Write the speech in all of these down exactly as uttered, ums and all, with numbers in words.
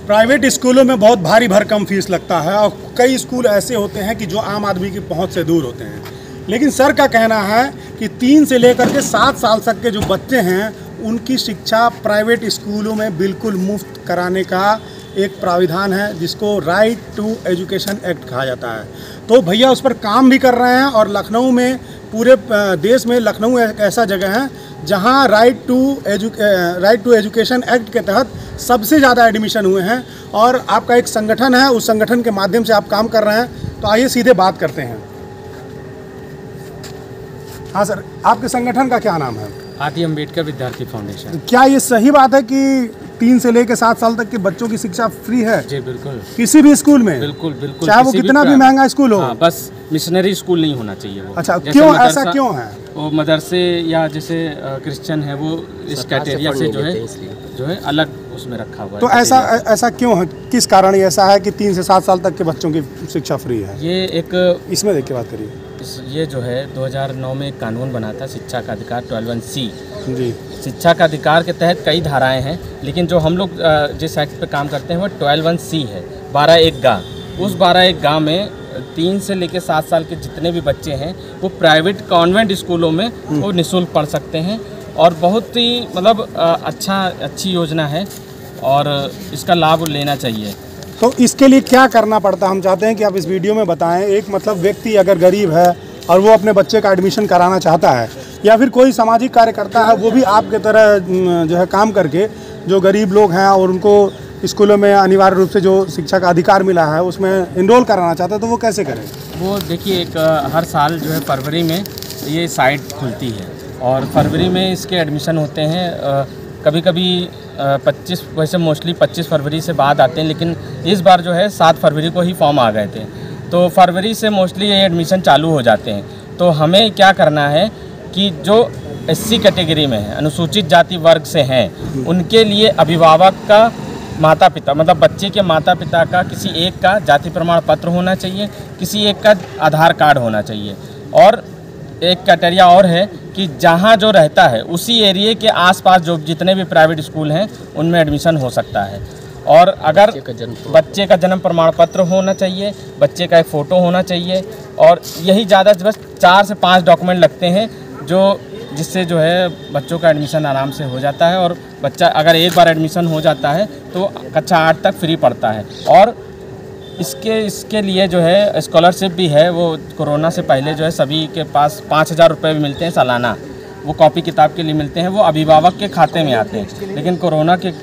Private स्कूलों में बहुत भारी भरकम फीस लगता है और कई स्कूल ऐसे होते हैं कि जो आम आदमी की पहुंच से दूर होते हैं। लेकिन सर का कहना है कि तीन से लेकर के सात साल तक के जो बच्चे हैं उनकी शिक्षा प्राइवेट स्कूलों में बिल्कुल मुफ्त कराने का एक प्राविधान है, जिसको राइट टू एजुकेशन एक्ट कहा जाता है। तो भैया उस पर काम भी कर रहे हैं और लखनऊ में, पूरे देश में लखनऊ एक ऐसा जगह है जहां right to edu right to education act के तहत सबसे ज़्यादा एडमिशन हुए हैं। और आपका एक संगठन है, उस संगठन के माध्यम से आप काम कर रहे हैं। तो आइए सीधे बात करते हैं। हाँ सर, आपके संगठन का क्या नाम है? आदि अम्बेडकर विद्यार्थी फाउंडेशन। क्या ये सही बात है कि तीन से लेकर सात साल तक के बच्चों की शिक्षा फ्री है? जी बिल्कुल, किसी भी स्कूल में? बिल्कुल बिल्कुल, चाहे वो कितना भी महंगा स्कूल हो। हाँ, बस मिशनरी स्कूल नहीं होना चाहिए वो। अच्छा, क्यों ऐसा क्यों है? वो मदरसे या जैसे क्रिश्चियन है वो इस कैटेरिया से जो है जो है अलग उसमें रखा हुआ है। तो ऐसा ऐसा क्यों है? किस कारण ऐसा है कि तीन से सात साल तक के बच्चों की शिक्षा फ्री है? ये एक इसमें देख के बात करिए। ये जो है दो हज़ार नौ में एक कानून बना था, शिक्षा का अधिकार ट्वेल्व वन सी। जी, शिक्षा का अधिकार के तहत कई धाराएं हैं, लेकिन जो हम लोग जिस एक्ट पे काम करते हैं वो ट्वेल्व वन सी है, बारह एक गा। उस बारह एक गा में तीन से लेकर सात साल के जितने भी बच्चे हैं वो प्राइवेट कॉन्वेंट स्कूलों में वो निःशुल्क पढ़ सकते हैं। और बहुत ही मतलब अच्छा अच्छी योजना है और इसका लाभ लेना चाहिए। तो इसके लिए क्या करना पड़ता है? हम चाहते हैं कि आप इस वीडियो में बताएं। एक मतलब व्यक्ति अगर गरीब है और वो अपने बच्चे का एडमिशन कराना चाहता है, या फिर कोई सामाजिक कार्यकर्ता है वो भी आपके तरह जो है काम करके जो गरीब लोग हैं और उनको स्कूलों में अनिवार्य रूप से जो शिक्षा का अधिकार मिला है उसमें इनरोल कराना चाहता है, तो वो कैसे करें? वो देखिए, एक हर साल जो है फरवरी में ये साइट खुलती है और फरवरी में इसके एडमिशन होते हैं। कभी कभी पच्चीस, वैसे मोस्टली पच्चीस फरवरी से बाद आते हैं, लेकिन इस बार जो है सात फरवरी को ही फॉर्म आ गए थे, तो फरवरी से मोस्टली ये एडमिशन चालू हो जाते हैं। तो हमें क्या करना है कि जो एससी कैटेगरी में है, अनुसूचित जाति वर्ग से हैं, उनके लिए अभिभावक का, माता पिता मतलब बच्चे के माता पिता का किसी एक का जाति प्रमाण पत्र होना चाहिए, किसी एक का आधार कार्ड होना चाहिए। और एक क्राइटेरिया और है कि जहाँ जो रहता है उसी एरिया के आसपास जो जितने भी प्राइवेट स्कूल हैं उनमें एडमिशन हो सकता है। और अगर बच्चे का जन्म प्रमाण पत्र होना चाहिए, बच्चे का एक फ़ोटो होना चाहिए, और यही ज़्यादा बस चार से पाँच डॉक्यूमेंट लगते हैं जो जिससे जो है बच्चों का एडमिशन आराम से हो जाता है। और बच्चा अगर एक बार एडमिशन हो जाता है तो कक्षा आठ तक फ्री पढ़ता है। और इसके इसके लिए जो है स्कॉलरशिप भी है, वो कोरोना से पहले जो है सभी के पास पाँच हज़ार रुपये भी मिलते हैं सालाना, वो कॉपी किताब के लिए मिलते हैं, वो अभिभावक के खाते में आते हैं। लेकिन कोरोना के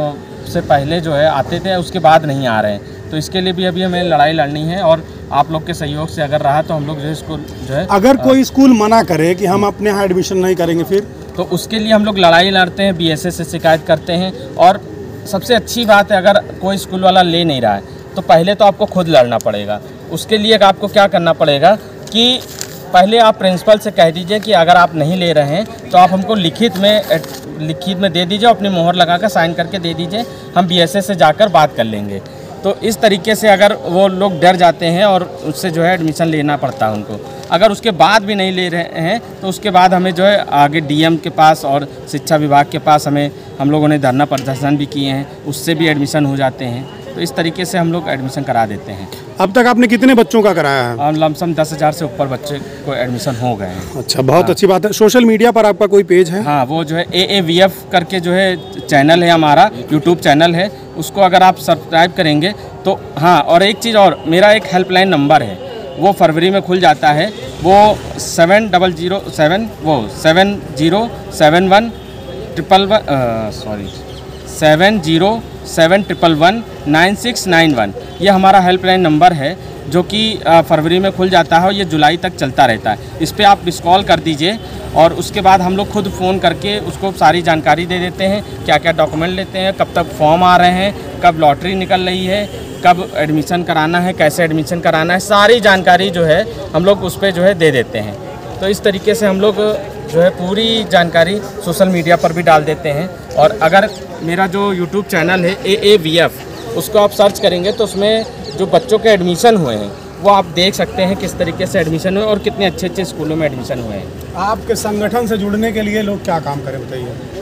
से पहले जो है आते थे, उसके बाद नहीं आ रहे हैं। तो इसके लिए भी अभी हमें लड़ाई लड़नी है और आप लोग के सहयोग से अगर रहा तो हम लोग जो है इसको जो है, अगर कोई स्कूल मना करे कि हम अपने यहाँ एडमिशन नहीं करेंगे फिर, तो उसके लिए हम लोग लड़ाई लड़ते हैं, बीएसएस से शिकायत करते हैं। और सबसे अच्छी बात है, अगर कोई स्कूल वाला ले नहीं रहा है तो पहले तो आपको खुद लड़ना पड़ेगा। उसके लिए आपको क्या करना पड़ेगा कि पहले आप प्रिंसिपल से कह दीजिए कि अगर आप नहीं ले रहे हैं तो आप हमको लिखित में लिखित में दे दीजिए, अपनी मोहर लगाकर साइन करके दे दीजिए, हम बीएसएस से जाकर बात कर लेंगे। तो इस तरीके से अगर वो लोग डर जाते हैं और उससे जो है एडमिशन लेना पड़ता है उनको। अगर उसके बाद भी नहीं ले रहे हैं तो उसके बाद हमें जो है आगे डीएम के पास और शिक्षा विभाग के पास हमें हम लोगों ने धरना प्रदर्शन भी किए हैं, उससे भी एडमिशन हो जाते हैं। तो इस तरीके से हम लोग एडमिशन करा देते हैं। अब तक आपने कितने बच्चों का कराया है? और लमसम दस हज़ार से ऊपर बच्चे को एडमिशन हो गए हैं। अच्छा, बहुत अच्छी बात है। सोशल मीडिया पर आपका कोई पेज है? हाँ, वो जो है ए ए वी एफ करके जो है चैनल है, हमारा यूट्यूब चैनल है, उसको अगर आप सब्सक्राइब करेंगे तो हाँ। और एक चीज़ और, मेरा एक हेल्पलाइन नंबर है, वो फरवरी में खुल जाता है, वो सेवन डबल जीरो सेवन वो seven zero seven one triple one sorry seven zero seven triple one nine six nine one ये हमारा हेल्पलाइन नंबर है, जो कि फरवरी में खुल जाता है और ये जुलाई तक चलता रहता है। इस पर आप मिस कॉल कर दीजिए और उसके बाद हम लोग खुद फ़ोन करके उसको सारी जानकारी दे देते हैं, क्या क्या डॉक्यूमेंट लेते हैं, कब तक फॉर्म आ रहे हैं, कब लॉटरी निकल रही है, कब एडमिशन कराना है, कैसे एडमिशन कराना है, सारी जानकारी जो है हम लोग उस पर जो है दे देते हैं। तो इस तरीके से हम लोग जो है पूरी जानकारी सोशल मीडिया पर भी डाल देते हैं। और अगर मेरा जो यूट्यूब चैनल है ए ए वी एफ, उसको आप सर्च करेंगे तो उसमें जो बच्चों के एडमिशन हुए हैं वो आप देख सकते हैं किस तरीके से एडमिशन हुए और कितने अच्छे अच्छे स्कूलों में एडमिशन हुए हैं। आपके संगठन से जुड़ने के लिए लोग क्या काम करें बताइए?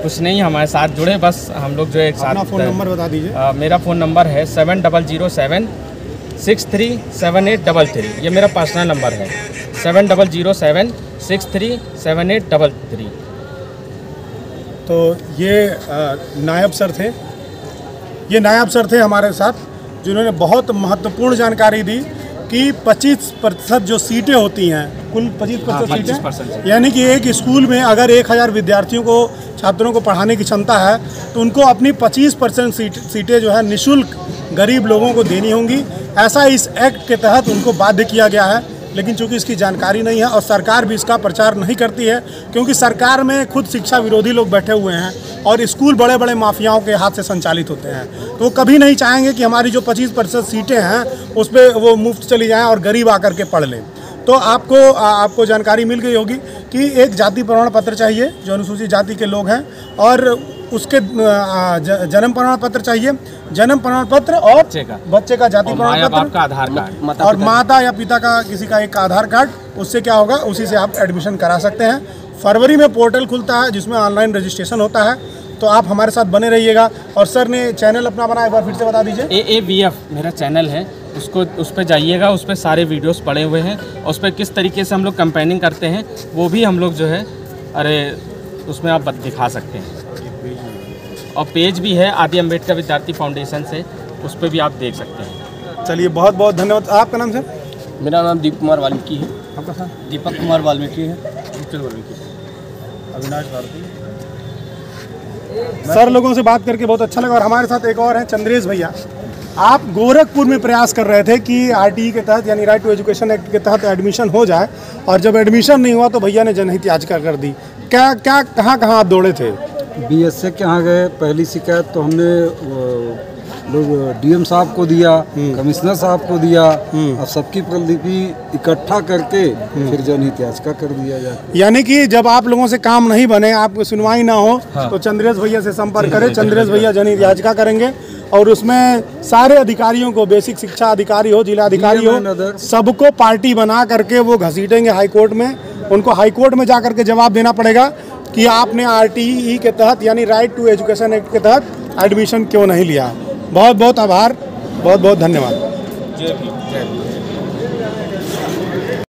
कुछ नहीं, हमारे साथ जुड़े, बस हम लोग जो है एक साथ। अपना फ़ोन नंबर बता दीजिए। आ, मेरा फ़ोन नंबर है seven double zero seven six three seven eight double three. ये मेरा पर्सनल नंबर है, seven double zero seven six three seven eight double three. तो ये आ, नायब सर थे, ये नायब सर थे हमारे साथ, जिन्होंने बहुत महत्वपूर्ण जानकारी दी कि पच्चीस प्रतिशत जो सीटें होती हैं, कुल पच्चीस प्रतिशत सीटें, यानी कि एक स्कूल में अगर एक हज़ार विद्यार्थियों को, छात्रों को पढ़ाने की क्षमता है, तो उनको अपनी पच्चीस परसेंट सीट सीटें जो है निःशुल्क गरीब लोगों को देनी होंगी। ऐसा इस एक्ट के तहत उनको बाध्य किया गया है। लेकिन चूंकि इसकी जानकारी नहीं है और सरकार भी इसका प्रचार नहीं करती है, क्योंकि सरकार में खुद शिक्षा विरोधी लोग बैठे हुए हैं और स्कूल बड़े बड़े माफियाओं के हाथ से संचालित होते हैं, तो वो कभी नहीं चाहेंगे कि हमारी जो पच्चीस प्रतिशत सीटें हैं उस पर वो मुफ्त चली जाएं और गरीब आकर के पढ़ लें। तो आपको आपको जानकारी मिल गई होगी कि एक जाति प्रमाण पत्र चाहिए जो अनुसूचित जाति के लोग हैं, और उसके जन्म प्रमाण पत्र चाहिए, जन्म प्रमाण पत्र और बच्चे का बच्चे का जाति प्रमाण पत्र, आधार कार्ड और माता या पिता का किसी का एक आधार कार्ड। उससे क्या होगा, उसी से आप एडमिशन करा सकते हैं। फरवरी में पोर्टल खुलता है जिसमें ऑनलाइन रजिस्ट्रेशन होता है, तो आप हमारे साथ बने रहिएगा। और सर ने चैनल अपना बनाया, एक बार फिर से बता दीजिए। ए ए बी एफ मेरा चैनल है, उसको उस पर जाइएगा, उस पर सारे वीडियोस पड़े हुए हैं, और उस पर किस तरीके से हम लोग कैंपेनिंग करते हैं वो भी हम लोग जो है, अरे उसमें आप दिखा सकते हैं। और पेज भी है आदि अम्बेडकर विद्यार्थी फाउंडेशन से, उस पर भी आप देख सकते हैं। चलिए, बहुत बहुत धन्यवाद। आपका नाम सर? मेरा नाम दीप कुमार वाल्मीकि है। आपका सर? दीपक कुमार वाल्मीकि है। अविनाश भारती। सर लोगों से बात करके बहुत अच्छा लगा। और हमारे साथ एक और हैं, चंद्रेश भैया। आप गोरखपुर में प्रयास कर रहे थे कि आरटीई के तहत यानी राइट टू एजुकेशन एक्ट के तहत एडमिशन हो जाए, और जब एडमिशन नहीं हुआ तो भैया ने जनहित याचिका कर दी। क्या क्या कहाँ कहाँ आप दौड़े थे? बीएसए के यहाँ गए, पहली शिकायत तो हमने लोग डीएम साहब को दिया, कमिश्नर साहब को दिया, और सबकी प्रतिलिपि इकट्ठा करके फिर जनहित याचिका कर दिया जाए। यानी कि जब आप लोगों से काम नहीं बने, आपको सुनवाई ना हो, हाँ। तो चंद्रेश भैया से संपर्क करें। चंद्रेश भैया जनहित याचिका करेंगे और उसमें सारे अधिकारियों को, बेसिक शिक्षा अधिकारी हो, जिला अधिकारी हो, सबको पार्टी बना करके वो घसीटेंगे हाईकोर्ट में। उनको हाईकोर्ट में जा करके जवाब देना पड़ेगा कि आपने आरटीई के तहत यानी राइट टू एजुकेशन एक्ट के तहत एडमिशन क्यों नहीं लिया। बहुत बहुत आभार, बहुत बहुत धन्यवाद। जय भीम। जय भीम।